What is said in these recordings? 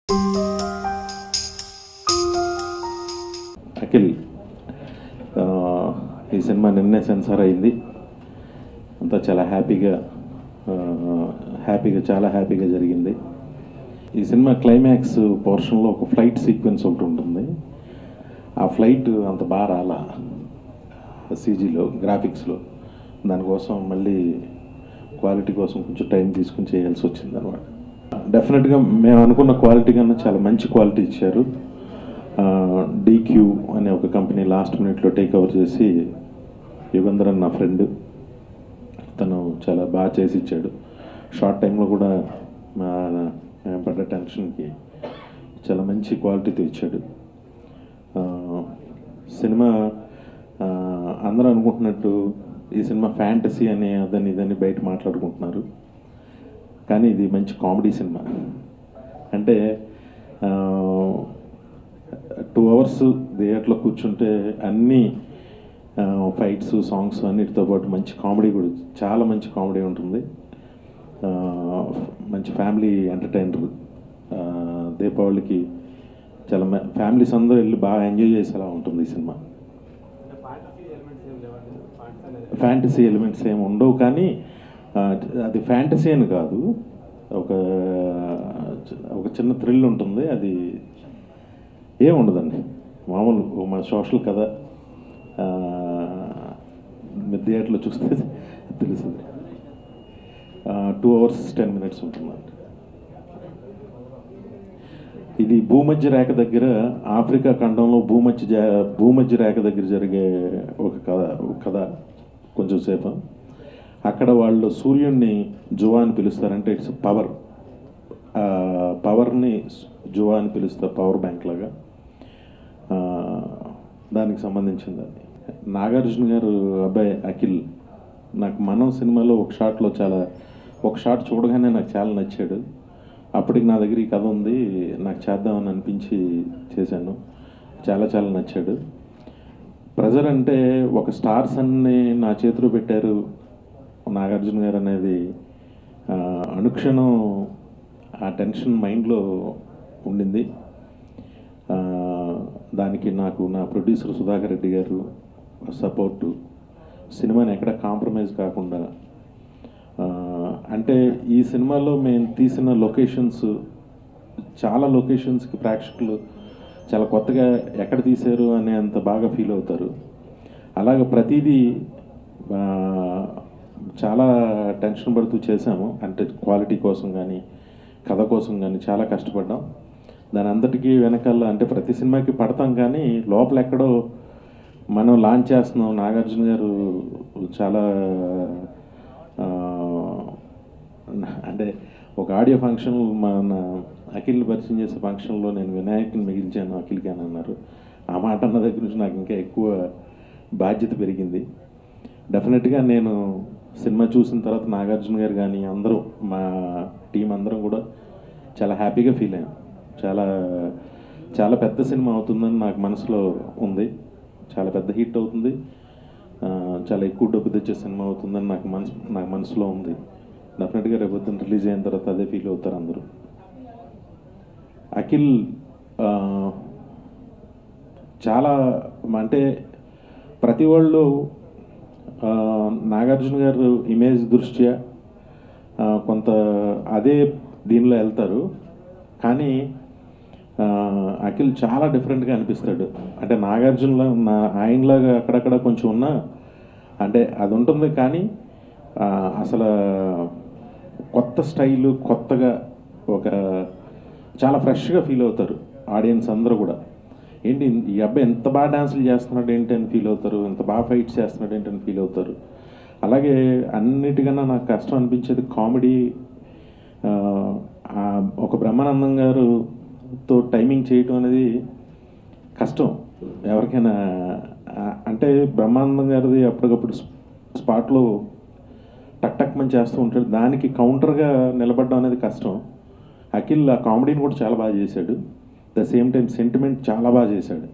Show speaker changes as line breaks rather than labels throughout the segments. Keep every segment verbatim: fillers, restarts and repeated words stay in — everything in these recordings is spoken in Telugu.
అఖిల్ ఈ సినిమా నిన్నే సెన్సార్ అయింది. అంతా చాలా హ్యాపీగా హ్యాపీగా చాలా హ్యాపీగా జరిగింది. ఈ సినిమా క్లైమాక్స్ పోర్షన్లో ఒక ఫ్లైట్ సీక్వెన్స్ ఒకటి ఉంటుంది. ఆ ఫ్లైట్ అంత బాగా రాలా సీజీలో, గ్రాఫిక్స్లో. దానికోసం మళ్ళీ క్వాలిటీ కోసం కొంచెం టైం తీసుకుని చేయాల్సి వచ్చింది అనమాట. డెఫినెట్గా మేము అనుకున్న క్వాలిటీ కన్నా చాలా మంచి క్వాలిటీ ఇచ్చారు. డీక్యూ అనే ఒక కంపెనీ లాస్ట్ మినిట్లో టేక్ ఓవర్ చేసి, యుగంధరన్ నా ఫ్రెండ్, తను చాలా బాగా చేసి ఇచ్చాడు. షార్ట్ టైంలో కూడా మేము పడ్డ టెన్షన్కి చాలా మంచి క్వాలిటీతో ఇచ్చాడు. సినిమా అందరూ అనుకుంటున్నట్టు ఈ సినిమా ఫ్యాంటసీ అని అదని ఇదని బయట మాట్లాడుకుంటున్నారు, కానీ ఇది మంచి కామెడీ సినిమా. అంటే టూ అవర్స్ థియేటర్లో కూర్చుంటే అన్నీ ఫైట్స్, సాంగ్స్ అన్నిటితో పాటు మంచి కామెడీ కూడా, చాలా మంచి కామెడీ ఉంటుంది. మంచి ఫ్యామిలీ ఎంటర్టైనర్. దీపావళికి చాలా ఫ్యామిలీస్ అందరూ వెళ్ళి బాగా ఎంజాయ్ చేసేలా ఉంటుంది ఈ సినిమా. ఫ్యాంటసీ ఎలిమెంట్స్ ఏమి ఉండవు, కానీ అది ఫ్యాంటసీ అని కాదు, ఒక ఒక చిన్న థ్రిల్ ఉంటుంది. అది ఏం ఉండదండి, మామూలు మన సోషల్ కథ. మీరు థియేటర్లో చూస్తే తెలుస్తుంది. టూ అవర్స్ టెన్ మినిట్స్ ఉంటుందండి. ఇది భూమధ్య రేఖ దగ్గర, ఆఫ్రికా ఖండంలో భూమధ్య భూమధ్య రేఖ దగ్గర జరిగే ఒక కథ ఒక కథ కొంచెం సేపు. అక్కడ వాళ్ళు సూర్యుడిని జువా అని పిలుస్తారంటే ఇట్స్ పవర్. పవర్ని జువా అని పిలుస్తారు, పవర్ బ్యాంక్ లాగా. దానికి సంబంధించింది అది. నాగార్జున గారు అబ్బాయి అఖిల్ నాకు మనం సినిమాలో ఒక షాట్లో చాలా ఒక షాట్ చూడగానే నాకు చాలా నచ్చాడు. అప్పటికి నా దగ్గర ఈ కథ ఉంది, నాకు చేద్దామని అనిపించి చేశాను. చాలా చాలా నచ్చాడు. ప్రెజర్ అంటే ఒక స్టార్స్ అన్ని నా చేతిలో పెట్టారు నాగార్జున గారు అనేది అనుక్షణం ఆ టెన్షన్ మైండ్లో ఉండింది. దానికి నాకు నా ప్రొడ్యూసర్ సుధాకర్ రెడ్డి గారు సపోర్టు, సినిమాని ఎక్కడ కాంప్రమైజ్ కాకుండా. అంటే ఈ సినిమాలో మేము తీసిన లొకేషన్స్, చాలా లొకేషన్స్కి ప్రేక్షకులు చాలా కొత్తగా ఎక్కడ తీశారు అనే అంత బాగా ఫీల్ అవుతారు. అలాగే ప్రతిదీ చాలా టెన్షన్ పడుతూ చేశాము. అంటే క్వాలిటీ కోసం కానీ కథ కోసం కానీ చాలా కష్టపడ్డాం. దాని అంతటికీ వెనకాల అంటే ప్రతి సినిమాకి పడతాం, కానీ లోపల ఎక్కడో మనం లాంచ్ చేస్తున్నాం. నాగార్జున గారు చాలా అంటే ఒక ఆడియో ఫంక్షన్ మన అఖిల్ పరిచయం చేసే ఫంక్షన్లో నేను వినాయకుని మిగిల్చాను అఖిల్కి అని అన్నారు. ఆ మాట అన్న దగ్గర నుంచి నాకు ఇంకా ఎక్కువ బాధ్యత పెరిగింది. డెఫినెట్గా నేను సినిమా చూసిన తర్వాత నాగార్జున గారు కానీ అందరూ మా టీం అందరం కూడా చాలా హ్యాపీగా ఫీల్ అయ్యాం. చాలా చాలా పెద్ద సినిమా అవుతుందని నాకు మనసులో ఉంది. చాలా పెద్ద హిట్ అవుతుంది, చాలా ఎక్కువ డబ్బు తెచ్చే సినిమా అవుతుందని నాకు మనసు నాకు మనసులో ఉంది. డెఫినెట్గా రేపు పొద్దున్న రిలీజ్ అయిన తర్వాత అదే ఫీల్ అవుతారు అందరూ. అఖిల్ చాలా అంటే ప్రతి వాళ్ళు నాగార్జున గారు ఇమేజ్ దృష్ట్యా కొంత అదే దీనిలో వెళ్తారు, కానీ అఖిల్ చాలా డిఫరెంట్గా అనిపిస్తాడు. అంటే నాగార్జునలా నా ఆయనలాగా అక్కడక్కడ కొంచెం ఉన్నా అంటే అది ఉంటుంది, కానీ అసలు కొత్త స్టైలు, కొత్తగా ఒక చాలా ఫ్రెష్గా ఫీల్ అవుతారు ఆడియన్స్ అందరూ కూడా. ఏంటి ఈ అబ్బాయి ఎంత బాగా డాన్సులు చేస్తున్నాడు ఏంటి అని ఫీల్ అవుతారు, ఎంత బాగా ఫైట్స్ చేస్తున్నాడు ఏంటి అని ఫీల్ అవుతారు. అలాగే అన్నిటికన్నా నాకు కష్టం అనిపించేది కామెడీ. ఒక బ్రహ్మానందం గారుతో టైమింగ్ చేయటం అనేది కష్టం ఎవరికైనా. అంటే బ్రహ్మానందం గారిది అప్పటికప్పుడు స్పాట్లో టక్ టక్ మంచి చేస్తూ ఉంటాడు, దానికి కౌంటర్గా నిలబడడం అనేది కష్టం. అఖిల్ ఆ కామెడీని కూడా చాలా బాగా చేశాడు. ద సేమ్ టైం సెంటిమెంట్ చాలా బాగా చేశాడు.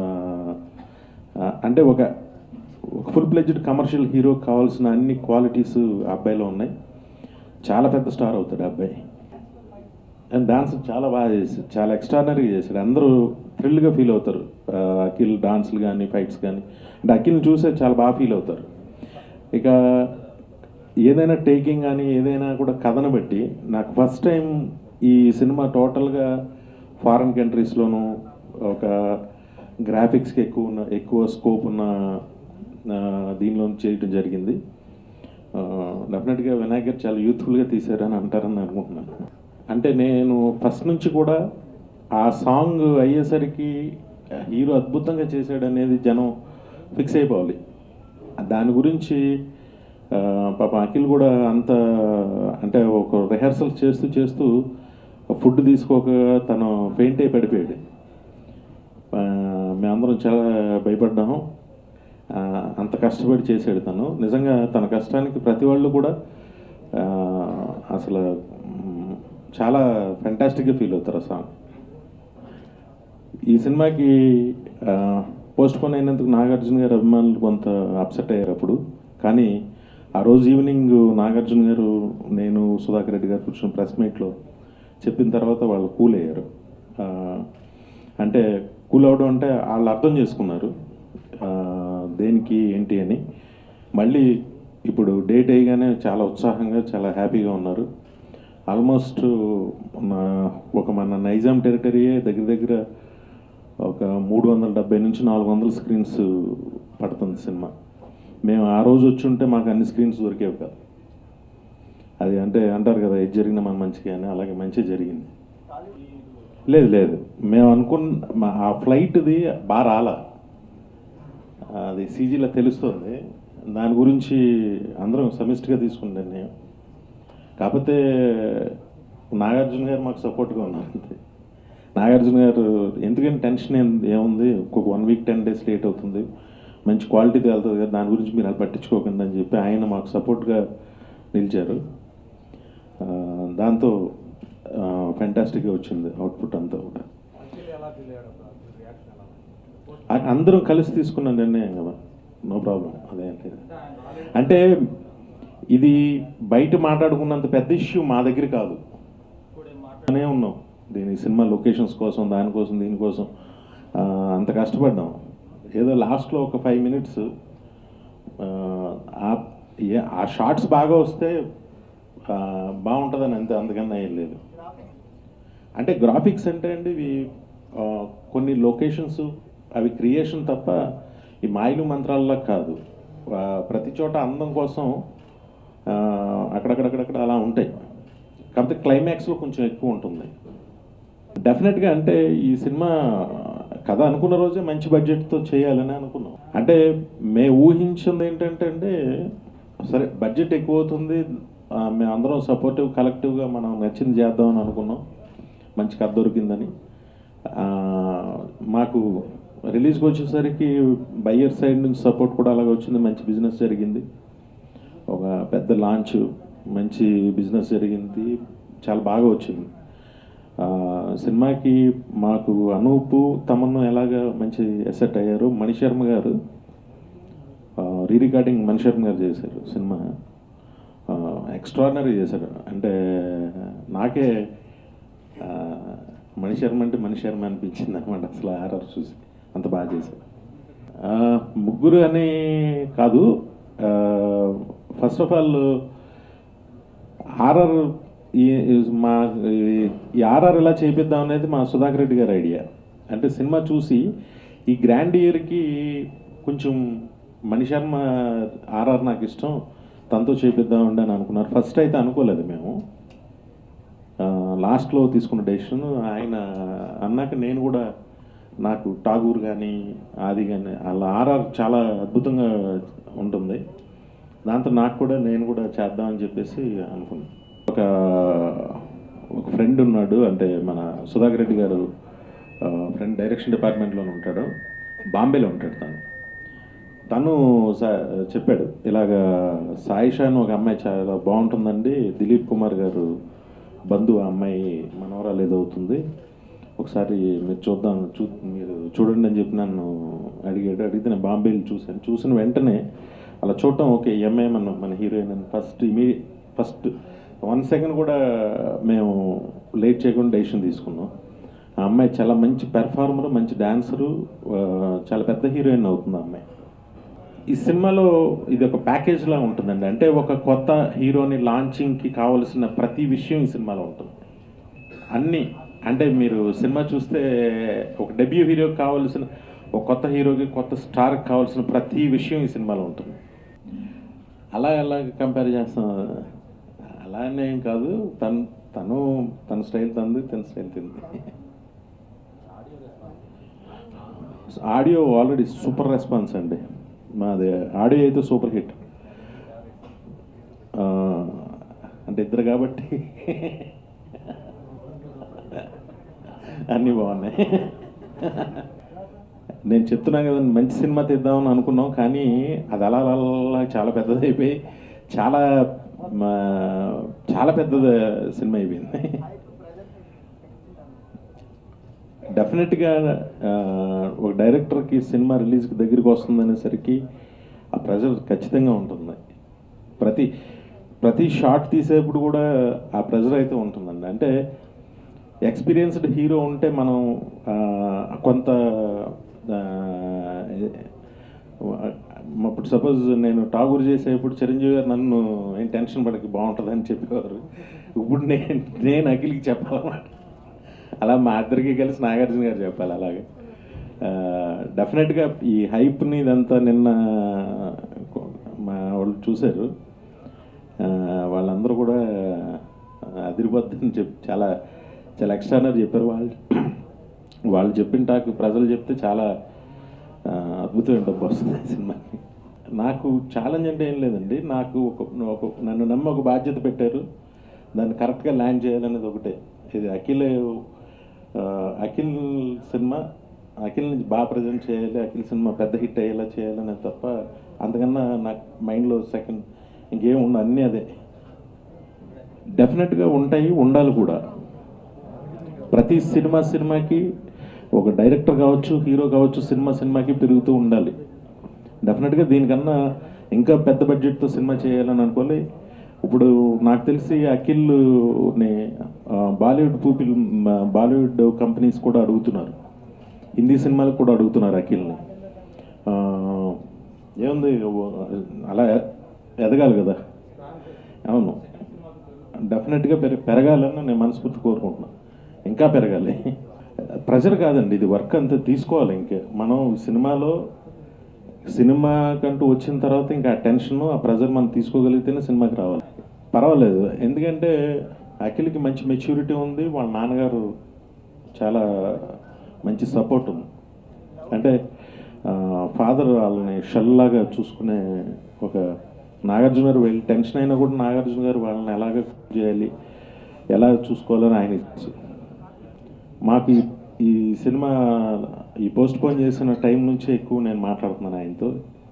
అంటే ఒక ఫుల్ ప్లెజ్డ్ కమర్షియల్ హీరోకి కావాల్సిన అన్ని క్వాలిటీస్ ఆ అబ్బాయిలో ఉన్నాయి. చాలా పెద్ద స్టార్ అవుతాడు ఆ అబ్బాయి. అండ్ డాన్స్ చాలా బాగా చేశారు, చాలా ఎక్స్ట్రాడనరీగా చేశారు. అందరూ థ్రిల్గా ఫీల్ అవుతారు. ఆ, అఖిల్ డాన్స్లు కానీ ఫైట్స్ కానీ, అంటే అఖిల్ని చూసే చాలా బాగా ఫీల్ అవుతారు. ఇక ఏదైనా టేకింగ్ కానీ ఏదైనా కూడా కథను బట్టి నాకు ఫస్ట్ టైం ఈ సినిమా టోటల్గా ఫారిన్ కంట్రీస్లోనూ ఒక గ్రాఫిక్స్కి ఎక్కువ ఉన్న ఎక్కువ స్కోప్ ఉన్న దీనిలో చేయడం జరిగింది. డెఫినెట్గా వినాయక్ గారు చాలా యూత్ఫుల్గా తీశారని అంటారని అనుకుంటున్నాను. అంటే నేను ఫస్ట్ నుంచి కూడా ఆ సాంగ్ అయ్యేసరికి హీరో అద్భుతంగా చేశాడు అనేది జనం ఫిక్స్ అయిపోవాలి. దాని గురించి పాప అఖిల్ కూడా అంత అంటే ఒక రిహార్సల్ చేస్తూ చేస్తూ ఫుడ్ తీసుకోక తను ఫెయింట్ అయి పడిపోయాడు. మేమందరం చాలా భయపడ్డాము. అంత కష్టపడి చేశాడు తను. నిజంగా తన కష్టానికి ప్రతి వాళ్ళు కూడా అసలు చాలా ఫెంటాస్టిక్గా ఫీల్ అవుతారు ఆ సాంగ్. ఈ సినిమాకి పోస్ట్ పోన్ అయినందుకు నాగార్జున గారు అభిమానులు కొంత అప్సెట్ అయ్యారు అప్పుడు. కానీ ఆ రోజు ఈవినింగ్ నాగార్జున గారు, నేను, సుధాకర్ రెడ్డి గారు కూర్చున్న ప్రెస్ మీట్లో చెప్పిన తర్వాత వాళ్ళు కూల్ అయ్యారు. అంటే కూల్ అవడం అంటే వాళ్ళు అర్థం చేసుకున్నారు దేనికి ఏంటి అని. మళ్ళీ ఇప్పుడు డేట్ అయ్యగానే చాలా ఉత్సాహంగా చాలా హ్యాపీగా ఉన్నారు. ఆల్మోస్ట్ ఒక మన నైజాం టెరిటరీయే దగ్గర దగ్గర ఒక మూడు వందల డెబ్బై నుంచి నాలుగు వందల స్క్రీన్స్ పడుతుంది సినిమా. మేము ఆ రోజు వచ్చి ఉంటే మాకు అన్ని స్క్రీన్స్ దొరికేవి కాదు. అది అంటే అంటారు కదా, ఏది జరిగినా మన మంచిగా అని, అలాగే మంచి జరిగింది. లేదు లేదు మేము అనుకున్న ఆ ఫ్లైట్ది బాగా రాలా, అది సీజీలో తెలుస్తుంది. దాని గురించి అందరం సమిష్టిగా తీసుకుంటాను నేను. కాకపోతే నాగార్జున గారు మాకు సపోర్ట్గా ఉన్నారు అంతే. నాగార్జున గారు ఎందుకంటే టెన్షన్ ఏముంది, ఒక one week ten days late అవుతుంది, మంచి క్వాలిటీతో వెళ్తుంది కదా, దాని గురించి మీరు అది పట్టించుకోకండి అని చెప్పి ఆయన మాకు సపోర్ట్గా నిలిచారు. దాంతో ఫెంటాస్టిక్గా వచ్చింది అవుట్పుట్ అంతా కూడా. అందరం కలిసి తీసుకున్న నిర్ణయం కదా, నో ప్రాబ్లం. అదేంటి అంటే ఇది బయట మాట్లాడుకున్నంత పెద్ద ఇష్యూ మా దగ్గర కాదు. అనే ఉన్నాం దీని సినిమా లొకేషన్స్ కోసం, దానికోసం, దీనికోసం అంత కష్టపడ్డాం. ఏదో లాస్ట్లో ఒక ఫైవ్ మినిట్స్ ఆ షార్ట్స్ బాగా వస్తే బాగుంటుందని అంతే, అందుకన్నా ఏం లేదు. అంటే గ్రాఫిక్స్ అంటే అండి ఇవి కొన్ని లొకేషన్స్ అవి క్రియేషన్ తప్ప ఈ మాయలు మంత్రాల్లో కాదు. ప్రతి చోట అందం కోసం అక్కడక్కడక్కడక్కడ అలా ఉంటాయి. కాకపోతే క్లైమాక్స్లో కొంచెం ఎక్కువ ఉంటుంది డెఫినెట్గా. అంటే ఈ సినిమా కథ అనుకున్న రోజే మంచి బడ్జెట్తో చేయాలని అనుకున్నాం. అంటే మేము ఊహించింది ఏంటంటే అంటే సరే బడ్జెట్ ఎక్కువ అవుతుంది, మేము అందరం సపోర్టివ్ కలెక్టివ్గా మనం నచ్చింది చేద్దామని అనుకున్నాం. మంచి కథ దొరికిందని. మాకు రిలీజ్కి వచ్చేసరికి బయ్యర్ సైడ్ నుంచి సపోర్ట్ కూడా అలాగే వచ్చింది. మంచి బిజినెస్ జరిగింది, ఒక పెద్ద లాంచ్, మంచి బిజినెస్ జరిగింది, చాలా బాగా వచ్చింది. సినిమాకి మాకు అనూపు తమను ఎలాగ మంచి ఎసెట్ అయ్యారు. మణిశర్మ గారు రీ రికార్డింగ్ మణిశర్మ గారు చేశారు సినిమా, ఎక్స్ట్రాడినరీ చేశారు. అంటే నాకే మణిశర్మ అంటే మణిశర్మ అనిపించింది అనమాట అసలు ఆర్ఆర్ చూసి, అంత బాగా చేశారు. ముగ్గురు అని కాదు, ఫస్ట్ ఆఫ్ ఆల్ ఆర్ఆర్ ఈ మా ఈ ఆర్ఆర్ ఎలా చేపిద్దాం అనేది మా సుధాకర్ రెడ్డి గారి ఐడియా. అంటే సినిమా చూసి ఈ గ్రాండ్ ఇయర్కి కొంచెం మణిశర్మ ఆర్ఆర్ నాకు ఇష్టం, తనతో చేపిద్దామండి అని అనుకున్నారు. ఫస్ట్ అయితే అనుకోలేదు మేము, లాస్ట్లో తీసుకున్న డెసిషన్. ఆయన అన్నాక నేను కూడా నాకు ఠాగూర్ కానీ ఆది కానీ అలా ఆర్ఆర్ చాలా అద్భుతంగా ఉంటుంది, దాంతో నాకు కూడా నేను కూడా చేద్దామని చెప్పేసి అనుకున్నాను. ఒక ఒక ఫ్రెండ్ ఉన్నాడు, అంటే మన సుధాకర్ రెడ్డి గారు ఫ్రెండ్ డైరెక్షన్ డిపార్ట్మెంట్లోనే ఉంటాడు, బాంబేలో ఉంటాడు. తను తను చెప్పాడు ఇలాగా సాయిషా అని ఒక అమ్మాయి చాలా బాగుంటుందండి, దిలీప్ కుమార్ గారు బంధువు ఆ అమ్మాయి మనవరాలు ఏదవుతుంది, ఒకసారి మీరు చూద్దాం చూ మీరు చూడండి అని చెప్పి నన్ను అడిగాడు. అడిగితే నేను బాంబేలో చూశాను. చూసిన వెంటనే అలా చూడటం ఓకే ఈ అమ్మాయి మన మన హీరోయిన్ అని ఫస్ట్ ఇమీ ఫస్ట్ వన్ సెకండ్ కూడా మేము లేట్ చేయకుండా డెసిషన్ తీసుకున్నాం. ఆ అమ్మాయి చాలా మంచి పెర్ఫార్మరు, మంచి డాన్సరు, చాలా పెద్ద హీరోయిన్ అవుతుంది ఆ అమ్మాయి. ఈ సినిమాలో ఇది ఒక ప్యాకేజ్లా ఉంటుందండి. అంటే ఒక కొత్త హీరోని లాంచింగ్కి కావాల్సిన ప్రతి విషయం ఈ సినిమాలో ఉంటుంది. అన్నీ అంటే మీరు సినిమా చూస్తే ఒక డెబ్యూ హీరోకి కావాల్సిన, ఒక కొత్త హీరోకి, కొత్త స్టార్కి కావాల్సిన ప్రతి విషయం ఈ సినిమాలో ఉంటుంది. అలా ఎలా కంపేర్ చేస్తాం, అలానే ఏం కాదు. తను తను తన స్టైల్ తంది, తన స్టైల్ తింది. ఆడియో ఆల్రెడీ సూపర్ రెస్పాన్స్ అండి. మాది ఆడియో అయితే సూపర్ హిట్. అంటే ఇద్దరు కాబట్టి అన్నీ బాగున్నాయి. నేను చెప్తున్నాను కదా, మంచి సినిమా తీద్దామని అనుకున్నాం, కానీ అది అలా అలా చాలా పెద్దదైపోయి చాలా చాలా పెద్ద సినిమా అయిపోయింది. డెఫినెట్గా ఒక డైరెక్టర్కి సినిమా రిలీజ్కి దగ్గరికి వస్తుందనేసరికి ఆ ప్రెజర్ ఖచ్చితంగా ఉంటుంది. ప్రతి ప్రతి షాట్ తీసేప్పుడు కూడా ఆ ప్రెజర్ అయితే ఉంటుందండి. అంటే ఎక్స్పీరియన్స్డ్ హీరో ఉంటే మనం కొంత ఇప్పుడు సపోజ్ నేను టాగూర్ చేసేప్పుడు చిరంజీవి గారు నన్ను ఏం టెన్షన్ పడకి బాగుంటుంది అని చెప్పేవారు. ఇప్పుడు నేను నేను అఖిల్కి చెప్పాలన్నమాట. అలా మా ఇద్దరికి కలిసి నాగార్జున గారు చెప్పాలి. అలాగే డెఫినెట్గా ఈ హైప్ని ఇదంతా నిన్న మా వాళ్ళు చూశారు. వాళ్ళందరూ కూడా అదిరిపోద్దని చెప్పి చాలా చాలా ఎక్స్ట్రానర్ చెప్పారు. వాళ్ళు వాళ్ళు చెప్పిన టాక్ ప్రజలు చెప్తే చాలా అద్భుతమైన డబ్బు వస్తుంది సినిమాకి. నాకు ఛాలెంజ్ అంటే ఏం లేదండి. నాకు ఒక ఒక నన్ను నమ్మి ఒక బాధ్యత పెట్టారు, దాన్ని కరెక్ట్గా ల్యాండ్ చేయాలనేది ఒకటే. ఇది అఖిల్ అఖిల్ సినిమా, అఖిల్ నుంచి బాగా ప్రజెంట్ చేయాలి, అఖిల్ సినిమా పెద్ద హిట్ అయ్యేలా చేయాలనేది తప్ప అంతకన్నా నాకు మైండ్లో సెకండ్ ఇంకేం ఉండ, అన్నీ అదే. డెఫినెట్గా ఉంటాయి, ఉండాలి కూడా. ప్రతి సినిమా సినిమాకి ఒక డైరెక్టర్ కావచ్చు, హీరో కావచ్చు, సినిమా సినిమాకి పెరుగుతూ ఉండాలి. డెఫినెట్గా దీనికన్నా ఇంకా పెద్ద బడ్జెట్తో సినిమా చేయాలని అనుకోవాలి. ఇప్పుడు నాకు తెలిసి అఖిల్ని బాలీవుడ్ పీపుల్, బాలీవుడ్ కంపెనీస్ కూడా అడుగుతున్నారు, హిందీ సినిమాలకు కూడా అడుగుతున్నారు అఖిల్ని. ఏముంది, అలా ఎదగాలి కదా. అవును, డెఫినెట్గా పెర పెరగాలని నేను మనస్ఫూర్తి కోరుకుంటున్నాను. ఇంకా పెరగాలి. ప్రెజర్ కాదండి, ఇది వర్క్ అంతా తీసుకోవాలి. ఇంకే మనం సినిమాలో సినిమా కంటూ వచ్చిన తర్వాత ఇంకా ఆ టెన్షన్, ఆ ప్రెజర్ మనం తీసుకోగలిగితేనే సినిమాకి రావాలి. పర్వాలేదు, ఎందుకంటే అఖిల్కి మంచి మెచ్యూరిటీ ఉంది, వాళ్ళ నాన్నగారు చాలా మంచి సపోర్ట్ ఉంది. అంటే ఫాదర్ వాళ్ళని షల్లాగా చూసుకునే ఒక నాగార్జున గారు వెళ్ళి టెన్షన్ అయినా కూడా నాగార్జున గారు వాళ్ళని ఎలాగ చేయాలి, ఎలా చూసుకోవాలని ఆయన తెలుసు. మాకు ఈ సినిమా ఈ పోస్ట్ పోన్ చేసిన టైం నుంచే ఎక్కువ నేను మాట్లాడుతున్నాను ఆయనతో.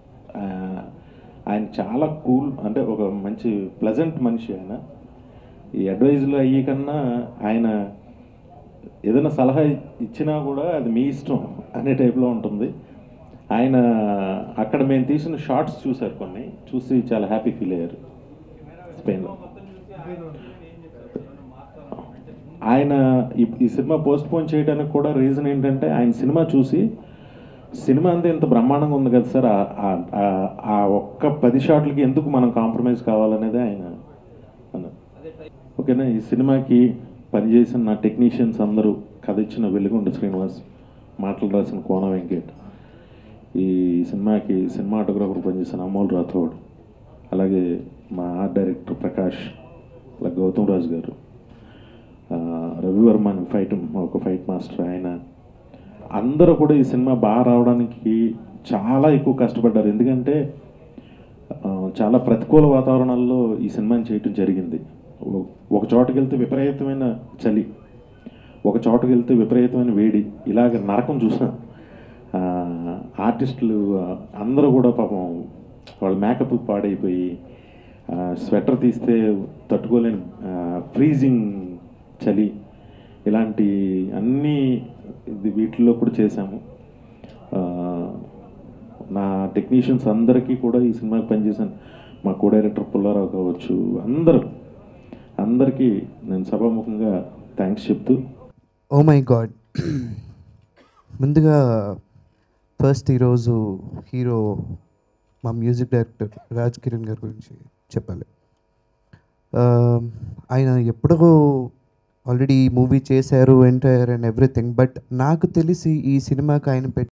ఆయన చాలా కూల్, అంటే ఒక మంచి ప్లెజెంట్ మనిషి ఆయన. ఈ అడ్వైజులు అయ్యి కన్నా ఆయన ఏదైనా సలహా ఇచ్చినా కూడా అది మీ ఇష్టం అనే టైప్లో ఉంటుంది. ఆయన అక్కడ మేము తీసిన షార్ట్స్ చూశారు, కొన్ని చూసి చాలా హ్యాపీ ఫీల్ అయ్యారు స్పెయిన్లో. ఆయన ఈ సినిమా పోస్ట్ పోన్ చేయడానికి కూడా రీజన్ ఏంటంటే, ఆయన సినిమా చూసి సినిమా అంతా ఇంత బ్రహ్మాండంగా ఉంది కదా సార్, ఆ ఒక్క పది షాట్లకి ఎందుకు మనం కాంప్రమైజ్ కావాలనేది ఆయన అన్నారు. ఓకేనా, ఈ సినిమాకి పనిచేసిన నా టెక్నీషియన్స్ అందరూ, కథ ఇచ్చిన వెలుగొండ శ్రీనివాస్, మాటలు రాసిన కోన వెంకట్, ఈ సినిమాకి సినిమాటోగ్రాఫర్ పనిచేసిన అమోల్ రాథోడ్, అలాగే మా ఆర్ట్ డైరెక్టర్ ప్రకాష్, అలాగే గౌతమ్ రాజు గారు, రవివర్మ ఫైట్ ఒక ఫైట్ మాస్టర్, ఆయన అందరూ కూడా ఈ సినిమా బాగా రావడానికి చాలా ఎక్కువ కష్టపడ్డారు. ఎందుకంటే చాలా ప్రతికూల వాతావరణాల్లో ఈ సినిమాని చేయటం జరిగింది. ఒక చోటుకి వెళ్తే విపరీతమైన చలి, ఒక చోటుకి వెళ్తే విపరీతమైన వేడి, ఇలాగ నరకం చూసాం. ఆర్టిస్టులు అందరూ కూడా పాపం వాళ్ళ మేకప్ పాడైపోయి, స్వెటర్ తీస్తే తట్టుకోలేని ఫ్రీజింగ్ చలి, ఇలాంటి అన్నీ ఇది వీటిల్లో కూడా చేశాము. నా టెక్నీషియన్స్ అందరికీ కూడా ఈ సినిమాకి పనిచేశాను, మా కో డైరెక్టర్ పుల్లారావు కావచ్చు, అందరూ అందరికీ నేను సభాముఖంగా థ్యాంక్స్ చెప్తూ,
ఓ మై గాడ్, ముందుగా ఫస్ట్ ఈరోజు హీరో మా మ్యూజిక్ డైరెక్టర్ రాజ్ కిరణ్ గారి గురించి చెప్పాలి. ఆయన ఎప్పుడో ఆల్రెడీ మూవీ చేశారు, ఎంటైర్ అండ్ ఎవ్రీథింగ్. బట్ నాకు తెలిసి ఈ సినిమాకి ఆయన